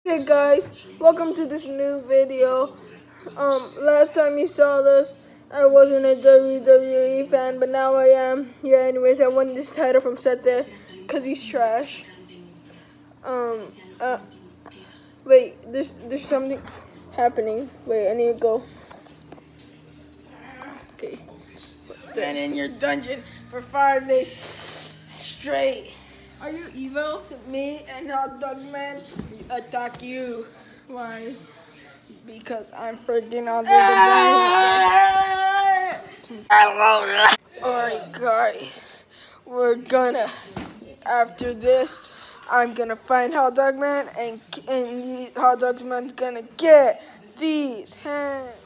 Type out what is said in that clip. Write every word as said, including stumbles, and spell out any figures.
Hey guys, welcome to this new video. Um, last time you saw this, I wasn't a W W E fan, but now I am. Yeah, anyways, I won this title from Seth there, cause he's trash. Um, uh, wait, there's there's something happening. Wait, I need to go. Okay. Been in your dungeon for five days straight. Are you evil? Me and Hot Dog Man attack you. Why? Because I'm freaking out the dungeon. Alright guys, we're gonna, after this, I'm gonna find Hot Dog Man and, and Hot Dog Man's gonna get these hands.